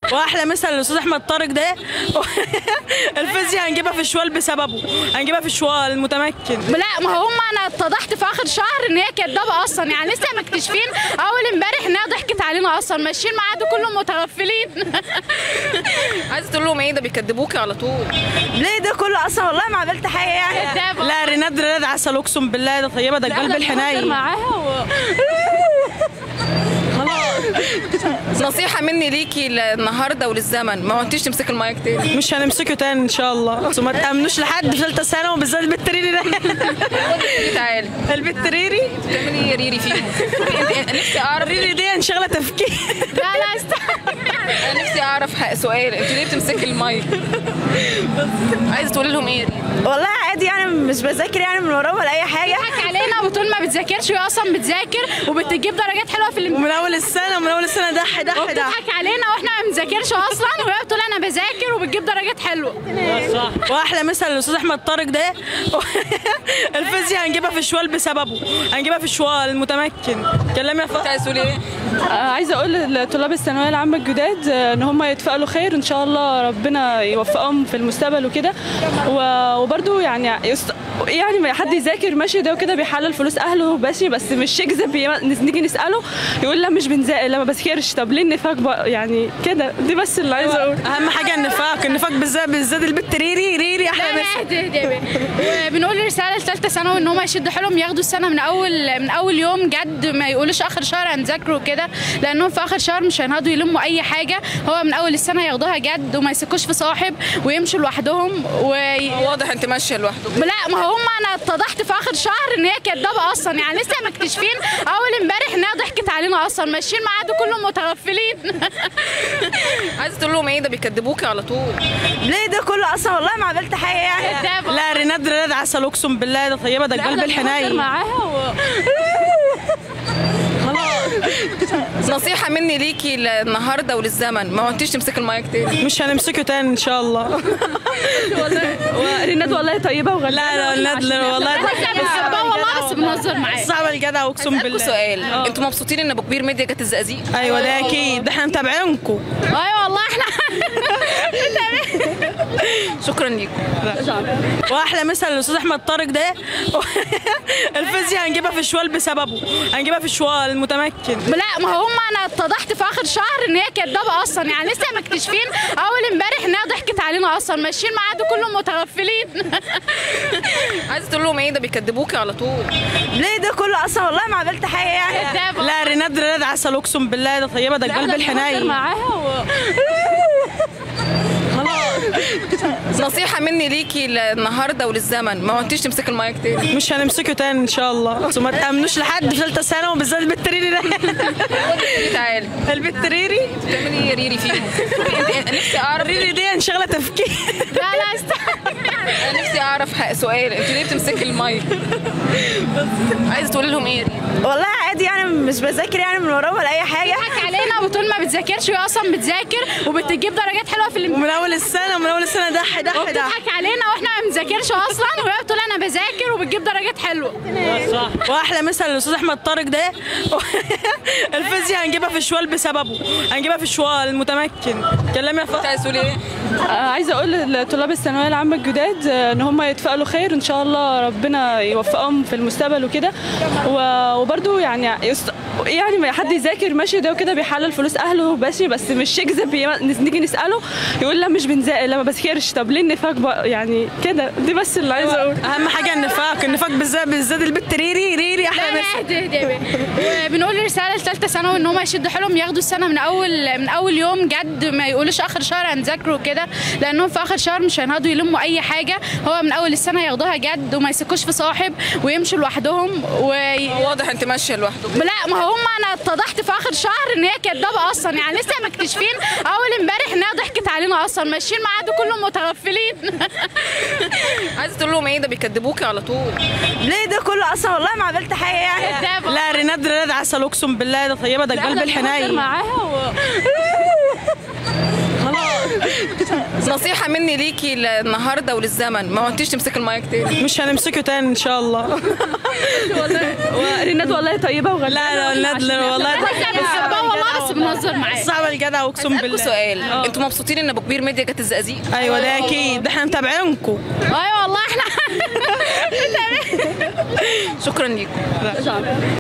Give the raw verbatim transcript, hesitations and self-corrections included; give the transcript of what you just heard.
واحلى مثل الاستاذ احمد طارق ده. الفيزياء هنجيبها في الشوال بسببه، هنجيبها في الشوال المتمكن. لا ما هم انا اتضحت في اخر شهر ان هي كدابه اصلا، يعني لسه مكتشفين اول امبارح انها ضحكت علينا اصلا، ماشيين معاه ده كلهم متغفلين. عايزه تقول لهم ايه؟ ده بيكدبوكي على طول. ليه ده كله اصلا؟ والله ما عملت حاجه يعني. لا ريناد ريناد عسل اقسم بالله، ده طيبه، ده القلب الحنين معاها و... نصيحه مني ليكي النهارده وللزمن، ما عدتيش تمسكي المايك تاني. مش هنمسكه تاني ان شاء الله، وما تامنوش لحد في ثالثه ثانوي وبالذات البت ريري ده. تعالي البت ريري بتعملي ايه ريري فيهم؟ انت نفسي اعرف. ريري دي انشغله تفكير. لا لا استنى، انا نفسي اعرف سؤال، انت ليه بتمسكي المايك؟ عايزه تقولي لهم ايه؟ والله عادي يعني، مش بذاكر يعني من وراهم ولا اي حاجه. بتضحك علينا وبتقول ما بتذاكرش، وهي اصلا بتذاكر وبتجيب درجات حلوه في الامتحان. ومن اول السنه ومن اول السنه دح دح دح. بتضحك علينا واحنا ما بنذاكرش اصلا، وهي بتقول انا بذاكر وبتجيب درجات حلوه. صح. واحلى مثل الاستاذ احمد طارق ده. الفيزياء هنجيبها في الشوال بسببه، هنجيبها في الشوال المتمكن. كلامي يا فندم. عايزه تقولي ايه؟ عايزه اقول لطلاب الثانويه العامه الجداد ان هم يتفائلوا خير ان شاء الله، ربنا يوفقهم في المستقبل وكده. وبرده يعني يعني ما حد يذاكر ماشي ده وكده بيحلل فلوس اهله ماشي، بس مش يكذب. نيجي نساله يقول لا مش بنذاكر، لا ما بذاكرش. طب ليه النفاق بقى يعني كده؟ دي بس اللي عايزه اقول. اهم حاجه النفاق، النفاق بالذات بالذات البت ريري ريري احلى مثل. وبنقول رساله لثالثه ثانوي ان هم يشدوا حيلهم، ياخدوا السنه من اول من اول يوم جد، ما يقولوش اخر شهر هنذاكروا كده، لانهم في اخر شهر مش هينهضوا يلموا اي حاجه. هو من اول السنه ياخدوها جد وما يسكوش في صاحب ويمشوا لوحدهم. و... واضح انت ماشيه لوحدك. لا ما هم انا اتضحت في اخر شهر ان هي كدابه اصلا، يعني لسه مكتشفين اول امبارح انها ضحكت علينا اصلا، ماشيين معاه ده كلهم متغفلين. عايزه تقول لهم ايه؟ ده بيكدبوكي على طول. ليه ده كله اصلا؟ والله ما عملت حاجه يعني. لا ريناد ريناد عسل اقسم بالله، ده طيبه، ده القلب الحنين. معاها و... نصيحه مني ليكي النهارده وللزمن، ما عدتيش تمسكي المايك تاني. مش هنمسكه تاني ان شاء الله. ريناد والله طيبه وغلبانه. لا لا ريناد والله بنحبها والله، بس بنهزر معاها. صعبه الجدع اقسم بالله. سؤال، انتوا مبسوطين ان ابو كبير ميديا جت الزقازيق؟ ايوه ده اكيد، ده احنا متابعينكم. ايوه والله احنا. شكرا ليكم. واحلى مثل الاستاذ احمد طارق ده. الفيزياء هنجيبها في الشوال بسببه، هنجيبها في الشوال المتمكن. لا ما هم انا اتضحت في اخر شهر ان هي كدابه اصلا، يعني لسه مكتشفين اول امبارح انها ضحكت علينا اصلا، ماشيين معاه ده كلهم متغفلين. عايزه تقول لهم ايه؟ ده بيكدبوكي على طول. ليه ده كله اصلا؟ والله ما عملت حاجه يعني. لا ريناد ريناد عسل اقسم بالله، ده طيبه، ده القلب الحنين. معاها و... نصيحه مني ليكي النهارده وللزمن، ما عدتيش تمسكي المايك تاني. مش هنمسكه تاني ان شاء الله، وما تامنوش لحد في ثالثه ثانوي وبالذات البت ريري ده. تعالي البت ريري بتعملي ايه ريري فيهم؟ انت نفسي اعرف. ريري دي انشغله تفكير. لا لا استنى، انا نفسي اعرف سؤال، انت ليه بتمسكي المايك؟ عايزه تقولي لهم ايه؟ والله عادي يعني، مش بذاكر يعني من وراهم ولا اي حاجه. بتضحك علينا وبتقول ما بتذاكرش، وهي اصلا بتذاكر وبتجيب درجات حلوه في الامتحان. ومن اول السنه ومن اول السنه دح دح دح. بتضحك علينا واحنا ما بنذاكرش اصلا، وهي بتقول انا بذاكر وبتجيب درجات حلوه. صح. واحلى مثل الاستاذ احمد طارق ده. الفيزياء هنجيبها في الشوال بسببه، هنجيبها في الشوال المتمكن. كلامي يا فندم. عايزه تقولي ايه؟ عايزه اقول لطلاب الثانويه العامه الجداد ان هم يتفائلوا خير ان شاء الله، ربنا يوفقهم في المستقبل وكده. وبرده يعني يعني ما حد يذاكر ماشي ده وكده بيحلل فلوس اهله ماشي، بس مش يكذب. نيجي نساله يقول لا مش بنذاكر، لا ما بذاكرش. طب ليه النفاق بقى يعني كده؟ دي بس اللي عايزه اقول. اهم حاجه النفاق، النفاق بالذات بالذات البت ريري ريري احلى مثل. وبنقول رساله لثالثه ثانوي ان هم يشدوا حيلهم، ياخدوا السنه من اول من اول يوم جد، ما يقولوش اخر شهر هنذاكروا كده، لانهم في اخر شهر مش هينهضوا يلموا اي حاجه. هو من اول السنه ياخدوها جد وما يسكوش في صاحب ويمشوا لوحدهم. و... واضح انت ماشيه لوحدك. لا ما هم انا اتضحت في اخر شهر ان هي كدابه اصلا، يعني لسه مكتشفين اول امبارح انها ضحكت علينا اصلا، ماشيين معاه ده كلهم متغفلين. عايزه تقول لهم ايه؟ ده بيكدبوكي على طول. ليه ده كله اصلا؟ والله ما عملت حاجه يعني. لا ريناد ريناد عسل اقسم بالله، ده طيبه، ده القلب الحنين. معاها و... نصيحه مني ليكي النهارده وللزمن، ما عدتيش تمسكي المايك تاني. مش هنمسكه تاني ان شاء الله. ريناد والله طيبه وغلبانه. لا لا ريناد والله بنحبها والله بس بنهزر معاه. صعبه الجدع اقسم هسألكوا بالله. سؤال، انتوا مبسوطين ان ابو كبير ميديا جت الزقازيق؟ ايوه ده اكيد، ده احنا متابعينكم. ايوه والله احنا شكرا ليكم.